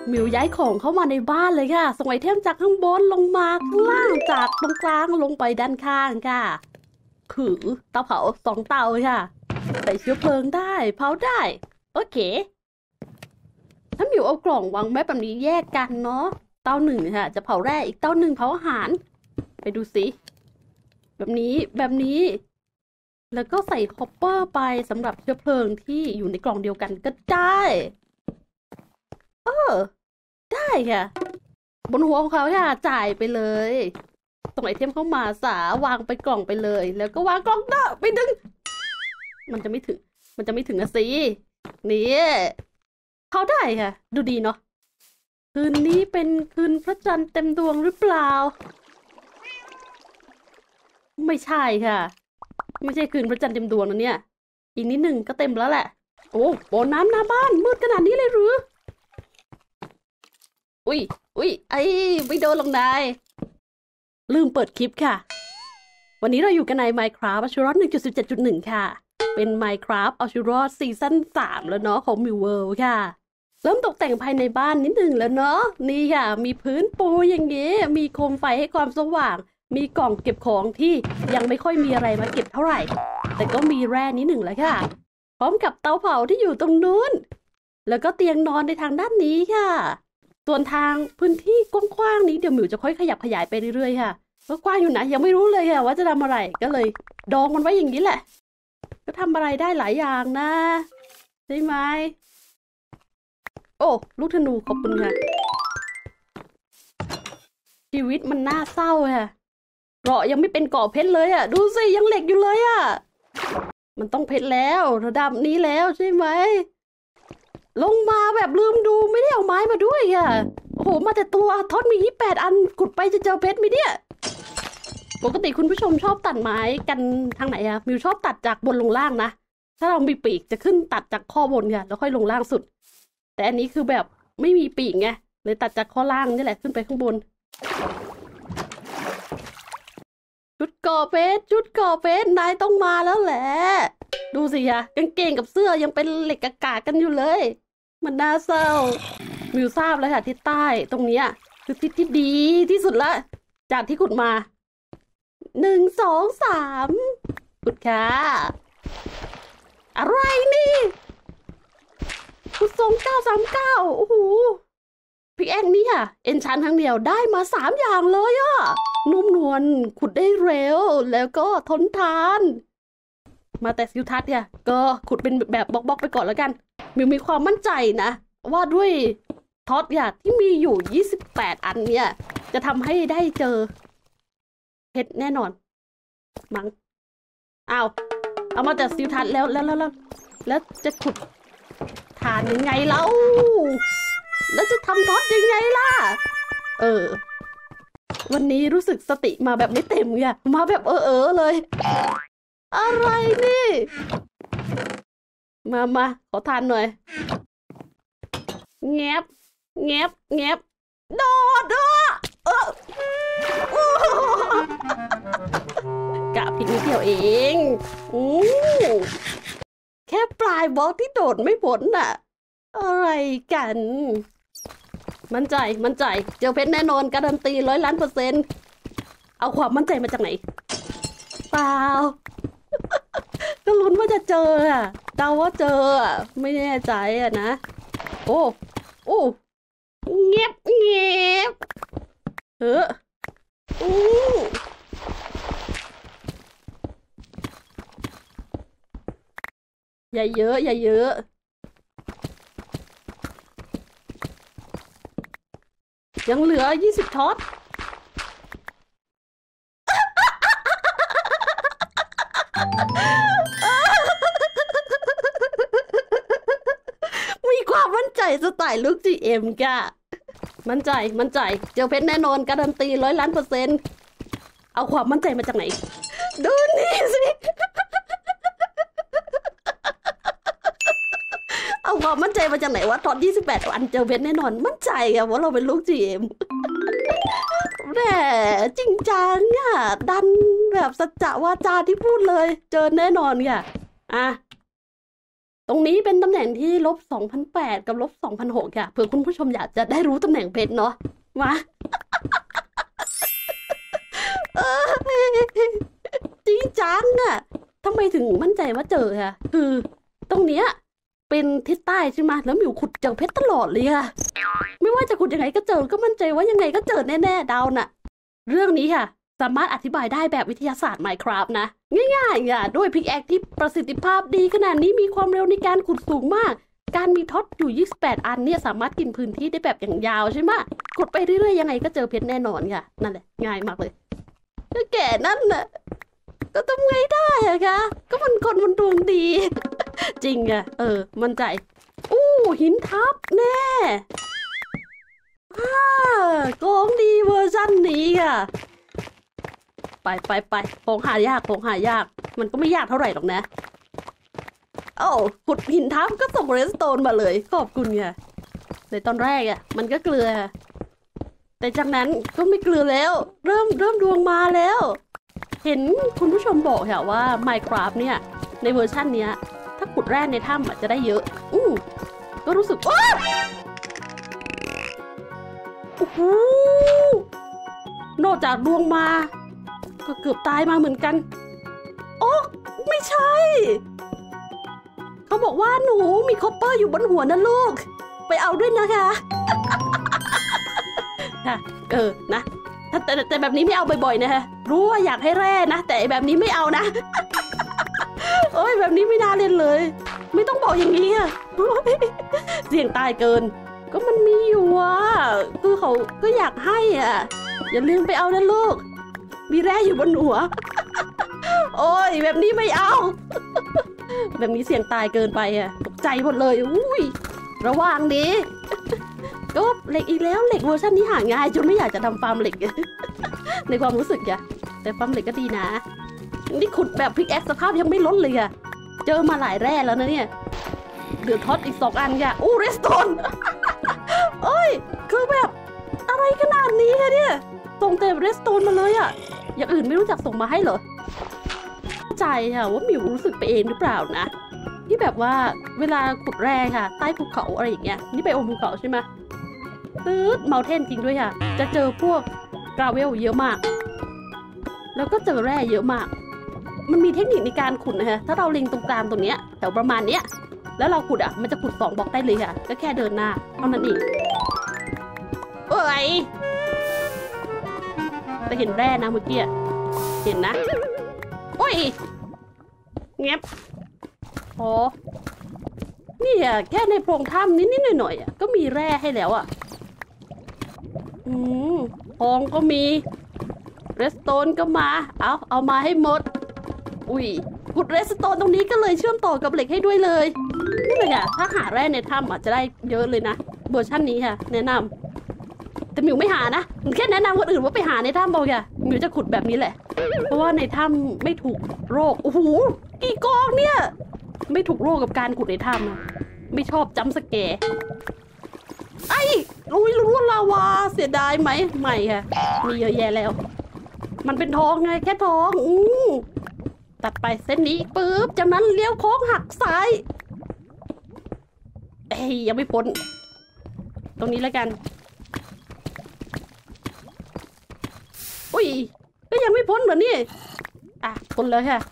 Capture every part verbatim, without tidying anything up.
หมิวย้ายของเข้ามาในบ้านเลยค่ะส่งไอเทมจากข้างบนลงมาข้างล่างจากตรงกลางลงไปด้านข้างค่ะคือเตาเผาสองเตาค่ะใส่เชื้อเพลิงได้เผาได้โอเคถ้าหมิวเอากล่องวางไว้แบบนี้แยกกันเนาะเตาหนึ่งค่ะจะเผาแร่อีกเตาหนึ่งเผาอาหารไปดูสิแบบนี้แบบนี้แล้วก็ใส่คอปเปอร์ไปสำหรับเชื้อเพลิงที่อยู่ในกล่องเดียวกันก็ได้เออได้ค่ะบนหัวของเขาค่ะจ่ายไปเลยส่งไอเทมเข้ามาสาวางไปกล่องไปเลยแล้วก็วางกล่องเด้อไปดึงมันจะไม่ถึงมันจะไม่ถึงนะสินี่เขาได้ค่ะดูดีเนาะคืนนี้เป็นคืนพระจันทร์เต็มดวงหรือเปล่าไม่ใช่ค่ะไม่ใช่คืนพระจันทร์เต็มดวงนะเนี่ยอีกนิดหนึ่งก็เต็มแล้วแหละโอ้โหน้ำหน้าบ้านมืดขนาดนี้เลยหรืออุ้ยอุ้ยไอ้ไม่โดนลงได้ลืมเปิดคลิปค่ะวันนี้เราอยู่กันใน Minecraft Ashuros หนึ่งจุดสิบเจ็ดจุดหนึ่ง ค่ะเป็น Minecraft Ashuros ซีซั่นสามแล้วเนาะของ Mill World ค่ะเริ่มตกแต่งภายในบ้านนิดหนึ่งแล้วเนาะนี่ค่ะมีพื้นปูอย่างเงี้ยมีโคมไฟให้ความสว่างมีกล่องเก็บของที่ยังไม่ค่อยมีอะไรมาเก็บเท่าไหร่แต่ก็มีแร่นิดหนึ่งแล้วค่ะพร้อมกับเตาเผาที่อยู่ตรงนู้นแล้วก็เตียงนอนในทางด้านนี้ค่ะส่วนทางพื้นที่กว้างๆนี้เดี๋ยวหมิวจะค่อยขยับขยายไปเรื่อยๆค่ะก็กว้างอยู่นะยังไม่รู้เลยค่ะว่าจะทำอะไรก็เลยดองมันไว้อย่างนี้แหละก็ทำอะไรได้หลายอย่างนะใช่ไหมโอ้ลูกธนูขอบคุณค่ะชีวิตมันน่าเศร้าค่ะเกราะยังไม่เป็นเกราะเพชรเลยอ่ะดูสิยังเหล็กอยู่เลยอ่ะมันต้องเพชรแล้วระดับนี้แล้วใช่ไหมลงมาแบบลืมดูไม่ได้เอาไม้มาด้วยอ่ะโอ้โหมาแต่ตัวท็อตมียี่สิบแปดอันขุดไปจะเจอเพชรไหมเนี่ยปกติคุณผู้ชมชอบตัดไม้กันทางไหนอะมิวชอบตัดจากบนลงล่างนะถ้าเรามีปีกจะขึ้นตัดจากข้อบนค่ะแล้วค่อยลงล่างสุดแต่อันนี้คือแบบไม่มีปีกไงเลยตัดจากข้อล่างนี่แหละขึ้นไปข้างบนชุดก่อเพชรชุดก่อเพชรนายต้องมาแล้วแหละดูสิคะกางเกงกับเสื้อยังเป็นเหล็กกากกันอยู่เลยมันน่าเศร้ามิวทราบแล้วค่ะทิศใต้ตรงนี้คือทิศที่ดีที่สุดละจากที่ขุดมาหนึ่งสองสามขุดค่ะอะไรนี่ขุดทรงเก้าสามเก้าโอ้โหพิกแอคนี่ค่ะเอนชานครั้งเดียวได้มาสามอย่างเลยอะนุ่มนวลขุดได้เร็วแล้วก็ทนทานมาแต่ซิวทัศน์เนี่ยก็ขุดเป็นแบบบล็อกๆไปก่อนแล้วกันมิวมีความมั่นใจนะว่าด้วยท็อตเนี่ยที่มีอยู่ยี่สิบแปดอันเนี่ยจะทำให้ได้เจอเพชรแน่นอนมั้งเอาเอามาจากซิวทัศน์แล้วแล้วแล้วแล้วแล้วจะขุดทานยังไงเล่าแล้วจะทำท็อตยังไงล่ะเออวันนี้รู้สึกสติมาแบบไม่เต็มไงมาแบบเออเออเลยอะไรนี่มามาขอทานหน่อยแงบแงบแงบโดดอ่ะเออกะผิดนิดเดียวเองอู้แค่ปลายบล็อกที่โดดไม่พ้นน่ะอะไรกันมั่นใจมั่นใจเจอเพชรแน่นอนการันตีร้อยล้านเปอร์เซ็นต์เอาความมั่นใจมาจากไหนเปล่าก็ลุ้นว่าจะเจออะเดาว่าเจออะไม่แน่ใจอะนะโอ้โอ้เงียบเงียบเอออู้อย่าเยอะอย่าเยอะยังเหลือยี่สิบท็อตมีความมั่นใจสไตล์ลูก จี เอ็ม ก่ะมั่นใจมั่นใจเจอเพชรแน่นอนการันตีร้อยล้านเปอร์เซ็นต์เอาความมั่นใจมาจากไหนดูนี่สิเอาความมั่นใจมาจากไหนวะตอนยี่สิบแปดอันเจอเพชรแน่นอนมั่นใจอะว่าเราเป็นลูก จี เอ็ม แหมจริงจังอะดันแบบสัจจะวาจาที่พูดเลยเจอแน่นอนค่ะอ่ะตรงนี้เป็นตำแหน่งที่ลบสองพันแปดกับลบสองพันหกค่ะเผื่อคุณผู้ชมอยากจะได้รู้ตำแหน่งเพชรเนาะมาจริงจังอะทำไมถึงมั่นใจว่าเจอค่ะคือตรงเนี้ยเป็นทิศใต้ใช่ไหมแล้วหมิวขุดเจอเพชรตลอดเลยค่ะไม่ว่าจะขุดยังไงก็เจอก็มั่นใจว่ายังไงก็เจอแน่ๆเดาน่ะเรื่องนี้ค่ะสามารถอธิบายได้แบบวิทยาศาสตร์ Minecraft นะง่ายๆค่ะด้วยพิกแอคที่ประสิทธิภาพดีขนาดนี้มีความเร็วในการขุดสูงมากการมีท็อตอยู่ยี่สิบแปดอันเนี่ยสามารถกินพื้นที่ได้แบบอย่างยาวใช่ไหมขุดไปเรื่อยๆยังไงก็เจอเพชรแน่นอนค่ะนั่นแหละง่ายมากเลยก็แก่นั่นน่ะก็ทำไงได้อะคะก็มันคนมันดวงดี จริงอะเออมั่นใจอู้หินทับแน่อ่าของดีเวอร์ชันนี้ค่ะไปไปไปของหายากของหายากมันก็ไม่ยากเท่าไหร่หรอกนะโอ้ขุดหินทับก็ส่งเรสโตนมาเลยขอบคุณค่ะในตอนแรกอะมันก็เกลือแต่จากนั้นก็ไม่เกลือแล้วเริ่มเริ่มดวงมาแล้วเห็นคุณผู้ชมบอกค่ะว่า Minecraft เนี่ยในเวอร์ชันเนี้ยถ้าขุดแร่ในถ้ำอาจจะได้เยอะอือก็รู้สึกโอ้โหนอกจากดวงมาก็เกือบตายมาเหมือนกันโอ้ไม่ใช่เขาบอกว่าหนูมีคอปเปอร์อยู่บนหัวนะลูกไปเอาด้วยนะคะค่ะเออนะแต่แต่แต่แบบนี้ไม่เอาบ่อยๆนะฮะรู้ว่าอยากให้แร่นะแต่แบบนี้ไม่เอานะโอ้ยแบบนี้ไม่น่าเล่นเลยไม่ต้องบอกอย่างนี้อะเสี่ยงตายเกินก็มันมีอยู่อ่ะคือเขาก็อยากให้อ่ะอย่าลืมไปเอานะลูกมีแร่อยู่บนหัวโอ้ยแบบนี้ไม่เอาแบบนี้เสี่ยงตายเกินไปอ่ะตกใจหมดเลยอุ้ยระวังดีก็เหล็กอีกแล้วเหล็กเวอร์ชันนี้หาง่ายจนไม่อยากจะทำฟาร์มเหล็กในความรู้สึกอะแต่ฟาร์มเหล็กก็ดีนะนี่ขุดแบบพิกแอคสภาพยังไม่ลดเลยอะเจอมาหลายแร่แล้วนะเนี่ยเดือดท็อตอีกสองอันค่ะอู้เรสโตนโอ้ยคือแบบอะไรขนาดนี้คะเนี่ยส่งแต่เรสโตนมาเลยอะอย่างอื่นไม่รู้จักส่งมาให้เหรอใจค่ะว่ามิวรู้สึกไปเองหรือเปล่านะที่แบบว่าเวลาขุดแร่ค่ะใต้ภูเขาอะไรอย่างเงี้ยนี่ไปอมภูเขาใช่ไหมตืดเมาเทนจริงด้วยค่ะจะเจอพวกกราเวลเยอะมากแล้วก็เจอแร่เยอะมากมันมีเทคนิคในการขุดนะฮะถ้าเราเล็งตรงกลางตรงเนี้ยแถวประมาณเนี้ยแล้วเราขุดอ่ะมันจะขุดสองบล็อกได้เลยค่ะก็แค่เดินหน้าเท่านั้นเองเอ้ยแต่เห็นแร่นะเมื่อกี้เห็นนะโอ้ยเงียบโอ้นี่อ่ะแค่ในโพรงถ้ำนิดๆหน่อยๆอ่ะก็มีแร่ให้แล้วอ่ะอืมทองก็มีเรสโตนก็มาเอาเอามาให้หมดอุ้ยขุดเรสโตนตรงนี้ก็เลยเชื่อมต่อกับเหล็กให้ด้วยเลยนี่เลยอ่ะถ้าหาแร่ในถ้ำอาจจะได้เยอะเลยนะเวอร์ชันนี้ค่ะแนะนำแต่มิวไม่หานะแค่แนะนำคนอื่นว่าไปหาในถ้ำบอกอ่ะมิวจะขุดแบบนี้แหละเพราะว่าในถ้ำไม่ถูกโรคโอ้โหกี่กองเนี่ยไม่ถูกโรคกับการขุดในถ้ำไม่ชอบจัมป์สแกร์ไอ้ลุยล้วนลาวาเสียดายไหมไม่ค่ะมีเยอะแยะแล้วมันเป็นทองไงแค่ทองอือตัดไปเส้นนี้ปึ๊บจากนั้นเลี้ยวโค้งหักซ้ายเอ้ยยังไม่พ้นตรงนี้แล้วกันอุ้ยก็ยังไม่พ้นเหรอนี่อ่ะพ้นเลยค่ะ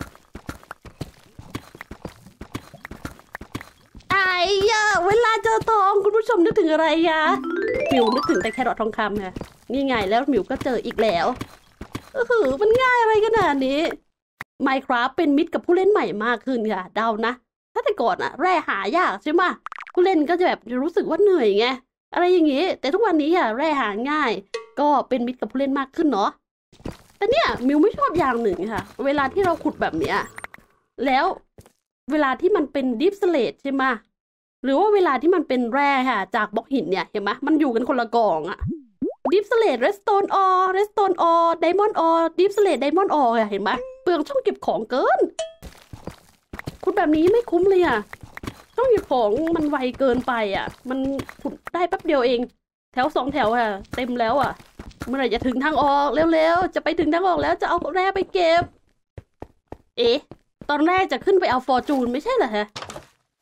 ไอ้ยะเวลาเจอทองคุณผู้ชมนึกถึงอะไรยะมิวนึกถึงแต่แครอททองคำค่ะนี่ไงแล้วมิวก็เจออีกแล้วเออมันง่ายอะไรขนาดนี้ Minecraft เป็นมิตรกับผู้เล่นใหม่มากขึ้นค่ะเดานะถ้าแต่ก่อนอะแร่หายากใช่ไหมผู้เล่นก็จะแบบรู้สึกว่าเหนื่อยไงอะไรอย่างงี้แต่ทุกวันนี้อะแร่หาง่ายก็เป็นมิตรกับผู้เล่นมากขึ้นเนาะแต่เนี่ยมิวไม่ชอบอย่างหนึ่งค่ะเวลาที่เราขุดแบบเนี้ยแล้วเวลาที่มันเป็นดิฟสเลตใช่ไหมหรือว่าเวลาที่มันเป็นแร่ค่ะจากบล็อกหินเนี่ยเห็นไหมมันอยู่กันคนละกองอะดิฟสเลตเรสโตนออเรสโตนออไดมอนด์ออดิฟสเลตไดมอนด์ออเห็นไหมเปลืองช่องเก็บของเกินขุดแบบนี้ไม่คุ้มเลยอ่ะช่องเก็บของมันไวเกินไปอ่ะมันขุดได้แป๊บเดียวเองแถวสองแถวอ่ะเต็มแล้วอ่ะเมื่อไหร่จะถึงทางออกเร็วๆจะไปถึงทางออกแล้วจะเอาแร่ไปเก็บเอ๊ะตอนแรกจะขึ้นไปเอาฟอร์จูนไม่ใช่เหรอฮะ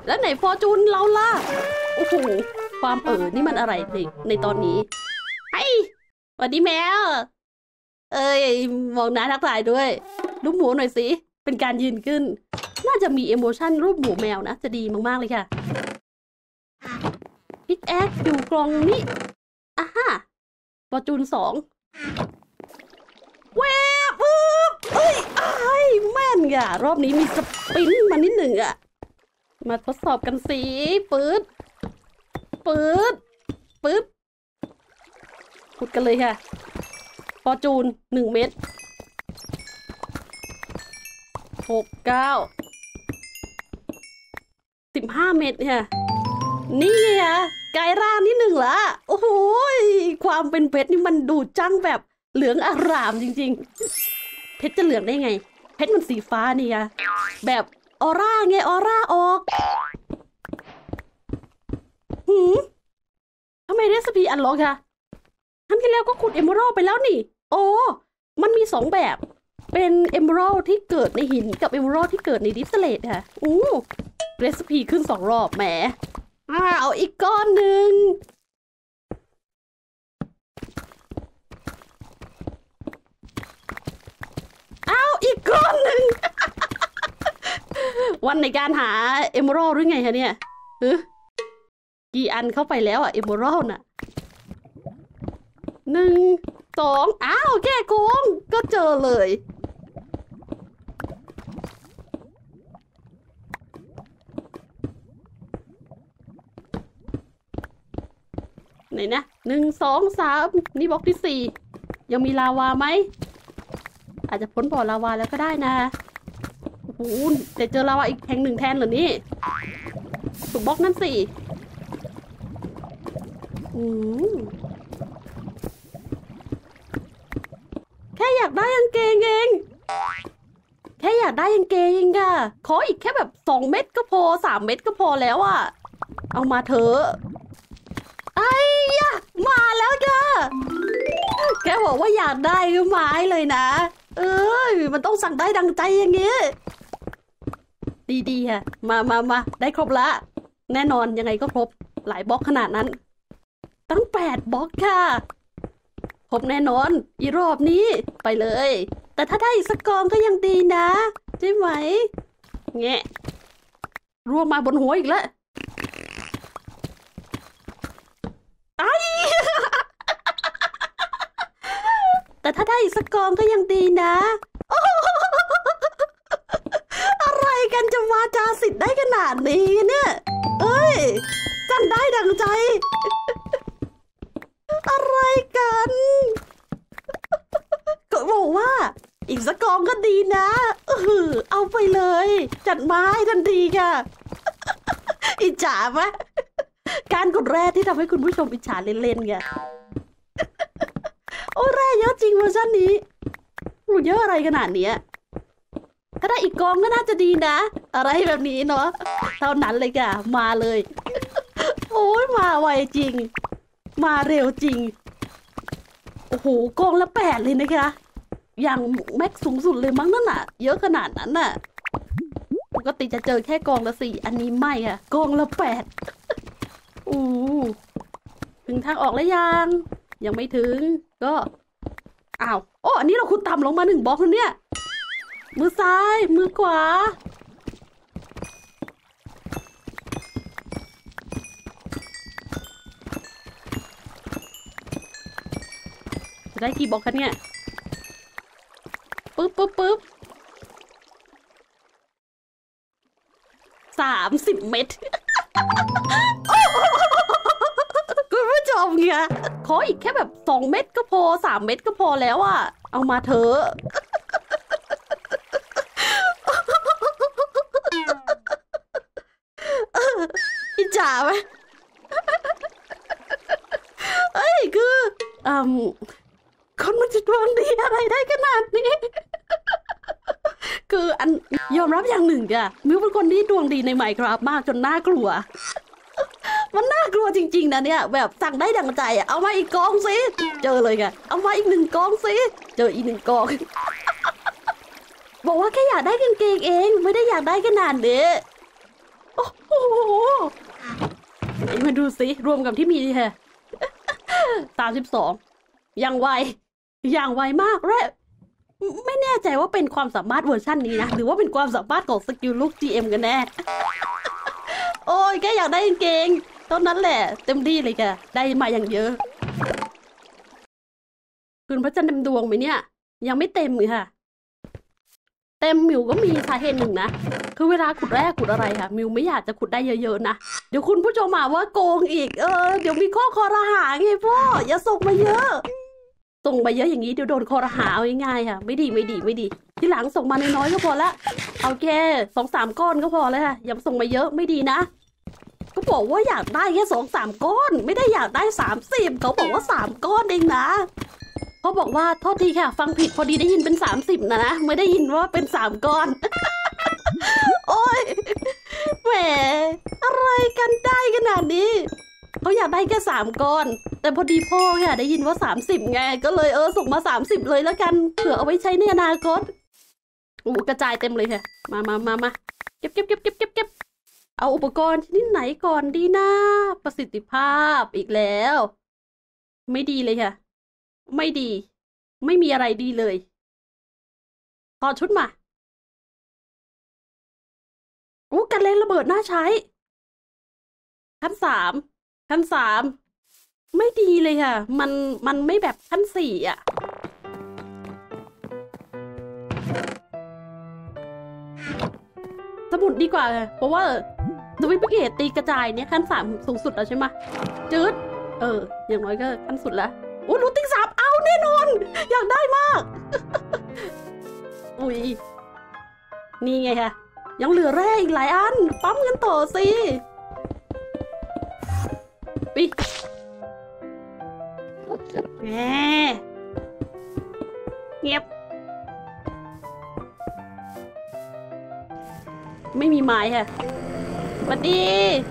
แล้วไหนฟอร์จูนเราล่ะโอ้โหความเออนี่มันอะไรในในตอนนี้ไอ้สวัสดีแมวเอ้ยมองหน้าทักทายด้วยรูปหมูหน่อยสิเป็นการยืนขึ้นน่าจะมีเอโมชั่นรูปหมูแมวนะจะดีมากๆเลยค่ะพิกแอคอยู่กล่องนี้อ่ะฮะฟอร์จูนสองแวบปึ๊บเอ้ยไอ้แม่นอ่ะรอบนี้มีสปินมานิดหนึ่งอ่ะมาทดสอบกันสิปื๊ดปื๊ดปึ๊บขุดกันเลยค่ะฟอร์จูนหนึ่งเม็ดหกเก้าสิบห้าเม็ดเนี่ยนี่ไงกายร่างนี่หนึ่งละโอ้โหความเป็นเพชรนี่มันดูจังแบบเหลืองอารามจริงๆเพชรจะเหลืองได้ไงเพชรมันสีฟ้านี่ไงแบบออร่าไงออร่าออกหืมทำไมเรซิปีอันล็อกคะครั้งที่แล้วก็ขุดเอเมอรัลไปแล้วนี่โอ้มันมีสองแบบเป็นเอเมอรัลที่เกิดในหินกับเอเมอรัลที่เกิดในดิสเลตค่ะอู้เรซิปีขึ้นสองรอบแหมอ่าเอาอีกก้อนหนึ่งเอาอีกก้อนหนึ่ง วันในการหาเอเมอรัลหรือไงคะเนี่ยเออกี่อันเข้าไปแล้วอะเอเมอรัลน่ะหนึ่งสองอ้าวแก้โกงก็เจอเลยไหนนะหนึ่งสองสามนี่บล็อกที่สี่ยังมีลาวาไหมอาจจะพ้นบ่อลาวาแล้วก็ได้นะโอ้โหแต่เจอลาวาอีกแห่งหนึ่งแทนเหรอนี่ถูกบล็อกนั่นสี่อืมแค่อยากได้กางเกงเองแค่อยากได้กางเกงเองค่ะขออีกแค่แบบสองเม็ดก็พอสามเม็ดก็พอแล้วอ่ะเอามาเถอะไอ้ยะมาแล้วจ้ะแกบอกว่าอยากได้ก็มาให้เลยนะเอ้ยมันต้องสั่งได้ดังใจอย่างงี้ดีๆค่ะมามามาได้ครบละแน่นอนยังไงก็ครบหลายบล็อกขนาดนั้นตั้งแปดบล็อกค่ะครบแน่นอนอีรอบนี้ไปเลยแต่ถ้าได้อีกสักกองก็ยังดีนะใช่ไหมแงะร่วงมาบนหัวอีกแล้วไอแต่ถ้าได้อีกสักกองก็ยังดีนะอะไรกันจะวาจาสิทธิ์ได้ขนาดนี้เนี่ยเอ้ยสั่งได้ดังใจอะไรกันก็บอกว่าอีกสักกองก็ดีนะเออเอาไปเลยจัดมาให้ทันทีค่ะอิจฉาไหมการกดแร่ที่ทำให้คุณผู้ชมอิจฉาเล่นๆไงโอ้แร่เยอะจริงเวอร์ชันนี้เยอะอะไรขนาดเนี้ยถ้าได้อีกกองก็น่าจะดีนะอะไรแบบนี้เนาะเท่านั้นเลยค่ะมาเลยโอ้ยมาไวจริงมาเร็วจริงโอ้โหกองละแปดเลยนะคะอย่างแม็กสูงสุดเลยมั้งนั่นน่ะเยอะขนาดนั้นน่ะปกติจะเจอแค่กองละสี่อันนี้ไม่ค่ะกองละแปดอู้ถึงทางออกแล้วยังยังไม่ถึงก็อ้าวโอ้อันนี้เราคุณต่ำลงมาหนึ่งบล็อกแล้วเนี่ยมือซ้ายมือขวาจะได้กี่บล็อกคะเนี่ยปึ๊บปึ๊บปึ๊บสามสิบเม็ดคุณผู้ชมเนี่ยขออีกแค่แบบสองเม็ดก็พอสามเม็ดก็พอแล้วอ่ะเอามาเถอะอิจฉาไหมเอ้ยคืออืมคนมันจะดวงดีอะไรได้ขนาดนี้คืออันยอมรับอย่างหนึ่งอะมิวเป็นคนที่ดวงดีในไมค์ครับมากจนน่ากลัวมันน่ากลัวจริงๆนะเนี่ยแบบสั่งได้ดังใจอะเอามาอีกกองสิเจอเลยค่ะเอามาอีกหนึ่งกองสิเจออีกหนึ่งกองบอกว่าแค่อยากได้กางเกงเองไม่ได้อยากได้ขนาดนี้โอ้โหมาดูสิรวมกับที่มีค่ะสามสิบสองอย่างไวอย่างไวมากและไม่แน่ใจว่าเป็นความสามารถเวอร์ชันนี้นะหรือว่าเป็นความสามารถของสกิลลูก จี เอ็ม กันแน่โอ้ยแกอยากได้เก่งตอนนั้นแหละเต็มที่เลยแกได้มาอย่างเยอะคืนพระจันทร์เต็มดวงไหมเนี่ยยังไม่เต็มเลยค่ะเต็มมิวก็มีสาเหตุหนึ่งนะคือเวลาขุดแร่ขุดอะไรค่ะมิวไม่อยากจะขุดได้เยอะๆนะเดี๋ยวคุณผู้ชมมาว่าโกงอีกเออเดี๋ยวมีข้อคอรหาไงพ่ออย่าส่งมาเยอะส่งมาเยอะอย่างนี้เดี๋ยวโดนคอรหาเอาง่ายๆค่ะไม่ดีไม่ดีไม่ดีทีหลังส่งมาน้อยๆก็พอละเอาแค่สองสามก้อนก็พอแล้วค่ะอย่าส่งมาเยอะไม่ดีนะก็บอกว่าอยากได้แค่สองสามก้อนไม่ได้อยากได้สามสิบเขาบอกว่าสามก้อนเองนะเขาบอกว่าโทษทีค่ะฟังผิดพอดีได้ยินเป็นสามสิบนะนะไม่ได้ยินว่าเป็นสามก้อน โอ้ยแหมอะไรกันได้ขนาดนี้เขาอยากได้แค่สามก้อนแต่พอดีพ่อค่ะได้ยินว่าสามสิบไงก็เลยเออส่งมาสามสิบเลยแล้วกันเผื่อเอาไว้ใช้ในอนาคตโอ้กระจายเต็มเลยค่ะมามามามาเก็บเก็บเก็บเก็บเก็บเก็บเอาอุปกรณ์ชนิดไหนก่อนดีนะประสิทธิภาพอีกแล้วไม่ดีเลยค่ะไม่ดีไม่มีอะไรดีเลยต่อชุดมาอู้กันเล่นระเบิดน่าใช้ขั้นสามขั้นสามไม่ดีเลยค่ะมันมันไม่แบบขั้นสี่อ่ะสมุดดีกว่าเพราะว่าดูวิปเกตตีกระจายเนี่ยขั้นสามสูงสุดแล้วใช่ไหมจืดเอออย่างน้อยก็ขั้นสุดแล้วโอ้รูติ้งสามเอาแน่นอนอยากได้มากอุ้ยนี่ไงค่ะยังเหลือแร่อีกหลายอันปั๊มกันต่อสิปีแหมเงียบไม่มีไม้ค่ะสวัสดี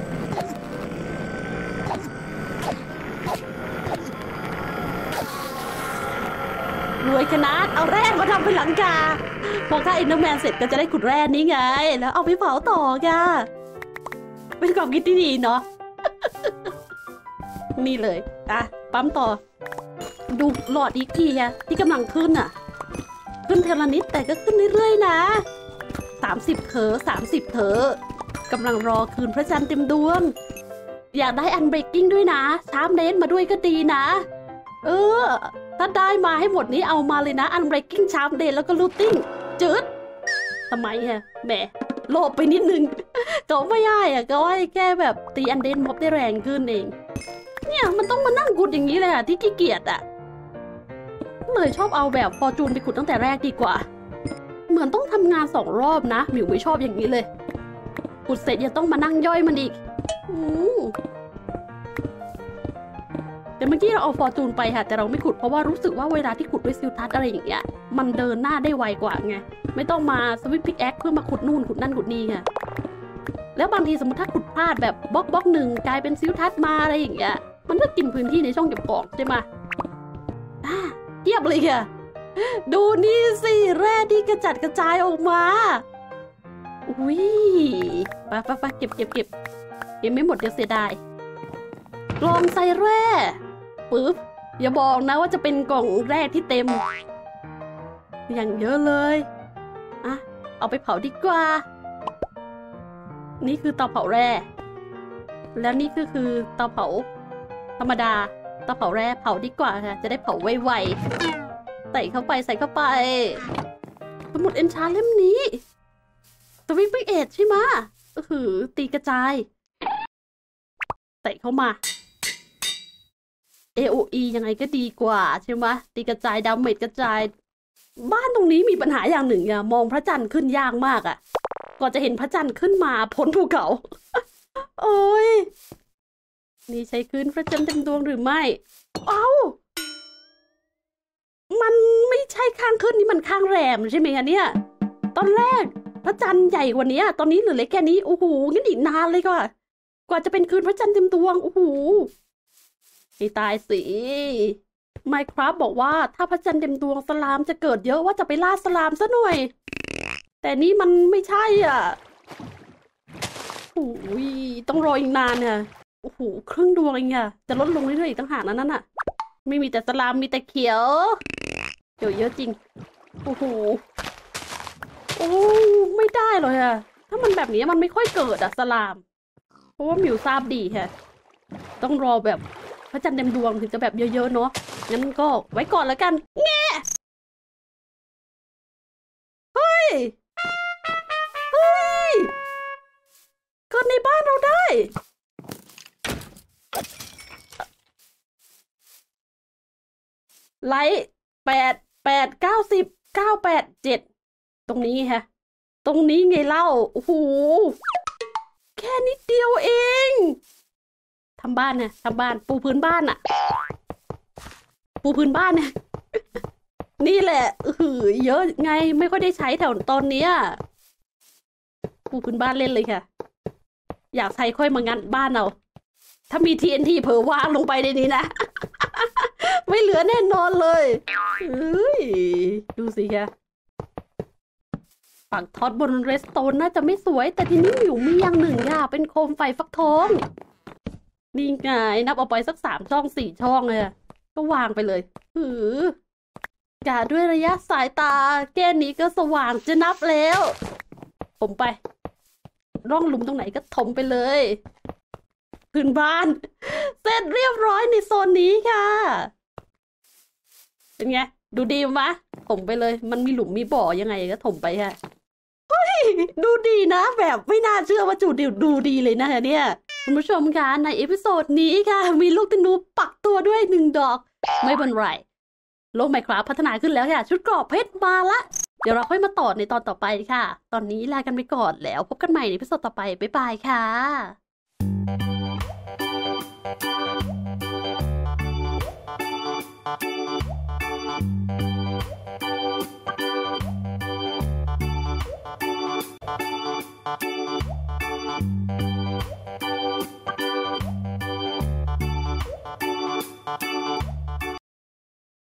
รวยขนาดเอาแร่มาทำเป็นหลังคาพอฆ่าอินเดอร์แมนเสร็จก็จะได้ขุดแร่นี้ไงแล้วเอาไปเผาต่อค่ะเป็นความคิดที่ดีเนาะ นี่เลยอ่ะปั๊มต่อดูหลอดอีกทีค่ะที่กำลังขึ้นอ่ะขึ้นเทละนิดแต่ก็ขึ้นเรื่อยๆนะสามสิบเถอะสามสิบเถอะกำลังรอคืนพระจันทร์เต็มดวงอยากได้อันเบรกกิ้งด้วยนะชาร์ปเนสมาด้วยก็ดีนะเออถ้าได้มาให้หมดนี้เอามาเลยนะอันเบรกกิ้งชาร์ปเนสแล้วก็ลูตติ้งจืดทำไมฮะแหมโลภไปนิดนึงก็ไม่ได้อะก็ให้แค่แบบตีอันเดนม็อบได้แรงขึ้นเองเนี่ยมันต้องมานั่งขุดอย่างนี้เลยอะที่ขี้เกียจอะเลยชอบเอาแบบฟอร์จูนไปขุดตั้งแต่แรกดีกว่าเหมือนต้องทำงานสองรอบนะหมิวไม่ชอบอย่างนี้เลยขุดเสร็จยังต้องมานั่งย่อยมันอีกอืมแต่เมื่อกี้เราเอาฟอร์จูนไปค่ะแต่เราไม่ขุดเพราะว่ารู้สึกว่าเวลาที่ขุดด้วยซิลทัสอะไรอย่างเงี้ยมันเดินหน้าได้ไวกว่าไงไม่ต้องมาสวิปพิกแอคเพื่อมาขุดนู่นขุดนั่นขุดนี่ไงแล้วบางทีสมมติถ้าขุดพลาดแบบบล็อกบล็อกหนึ่งกลายเป็นซิลทัสมาอะไรอย่างเงี้ยมันก็กินพื้นที่ในช่องเก็บของใช่ไหมอ่าเทียบเลยค่ะดูนี่สิแร่ที่กระจัดกระจายออกมาอุ้ยไปไปไปเก็บเก็บเก็บเก็บไม่หมดเดี๋ยวเสียดายกล่องใส่แร่ปึ๊บอย่าบอกนะว่าจะเป็นกล่องแร่ที่เต็มอย่างเยอะเลยอ่ะเอาไปเผาดีกว่านี่คือเตาเผาแร่แล้วนี่ก็คือเตาเผาธรรมดาเตาเผาแร่เผาดีกว่าค่ะจะได้เผาไวๆใส่เข้าไปใส่เข้าไปสมุดเอนชาร์เล่มนี้สวิปปิ้งเอทใช่ไหมก็คือตีกระจายใส่เข้ามา เอ โอ อี ยังไงก็ดีกว่าใช่ไหมตีกระจายดาเมจกระจายบ้านตรงนี้มีปัญหาอย่างหนึ่งอะมองพระจันทร์ขึ้นยากมากอะก่อนจะเห็นพระจันทร์ขึ้นมาพ้นภูเขา โอ้ยนี่ใช้คืนพระจันทร์เต็มดวงหรือไม่เอ้ามันไม่ใช่ข้างขึ้นนี่มันข้างแรมใช่ไหมคะเนี่ยตอนแรกพระจันทร์ใหญ่กว่านี้ตอนนี้เหลือเล็กแค่นี้โอ้โหงั้นอีกนานเลยกว่ากว่าจะเป็นคืนพระจันทร์เต็มดวงโอ้โหให้ตายสิ Minecraft บอกว่าถ้าพระจันทร์เต็มดวงสลามจะเกิดเยอะว่าจะไปล่าสลามซะหน่อยแต่นี่มันไม่ใช่อ่ะโอ้ยต้องรออีกนานเนี่ยโอ้โหครึ่งดวงเองอะจะลดลงเรื่อยๆอีกต่างหากนั้นน่ะไม่มีแต่สลามมีแต่เขียวเดี๋ยวเยอะจริงโอ้โหโอ้ไม่ได้เลยอะถ้ามันแบบนี้มันไม่ค่อยเกิดอะสลามเพราะว่ามิวทราบดีค่ะต้องรอแบบพระจันทร์เต็มดวงถึงจะแบบเยอะๆเนาะงั้นก็ไว้ก่อนแล้วกันแง่เฮ้ยเฮ้ยเกิดในบ้านเราได้ไลท์แปดแปดเก้าสิบเก้าแปดเจ็ดตรงนี้ฮะตรงนี้ไงเล่าโอ้โหแค่นิดเดียวเองทำบ้านเนี่ยทำบ้านปูพื้นบ้านอะปูพื้นบ้านเนี่ยนี่แหละเออเยอะไงไม่ค่อยได้ใช้แถวตอนเนี้ยปูพื้นบ้านเล่นเลยค่ะอยากใช้ค่อยมางัดบ้านเอาถ้ามี ที เอ็น ที เผลอวางลงไปในนี้นะไม่เหลือแน่นอนเลยเอ้ยดูสิค่ะปักท็อตบนเรสโตนน่าจะไม่สวยแต่ทีนี้อยู่มีอย่างหนึ่งค่ะเป็นโคมไฟฟักทองนี่ไงนับเอาไปสักสามช่องสี่ช่องเลยก็วางไปเลยหือกาด้วยระยะสายตาแค่นี้ก็สว่างจะนับแล้วผมไปร่องหลุมตรงไหนก็ถมไปเลยพื้นบ้านเสร็จเรียบร้อยในโซนนี้ค่ะเป็นไงดูดีมะถมไปเลยมันมีหลุมมีบ่อยังไงก็ถมไปค่ะเฮ้ยดูดีนะแบบไม่น่าเชื่อว่าจูดิวดูดีเลยนะเนี่ยคุณผู้ชมคะในเอพิโซดนี้ค่ะมีลูกธนูปักตัวด้วยหนึ่งดอกไม่เป็นไรโลกไมโครพัฒนาขึ้นแล้วค่ะชุดเกราะเพชรมาละเดี๋ยวเราค่อยมาต่อในตอนต่อไปค่ะตอนนี้ลากันไปก่อนแล้วพบกันใหม่ในเอพิโซดต่อไปบ๊ายบายค่ะ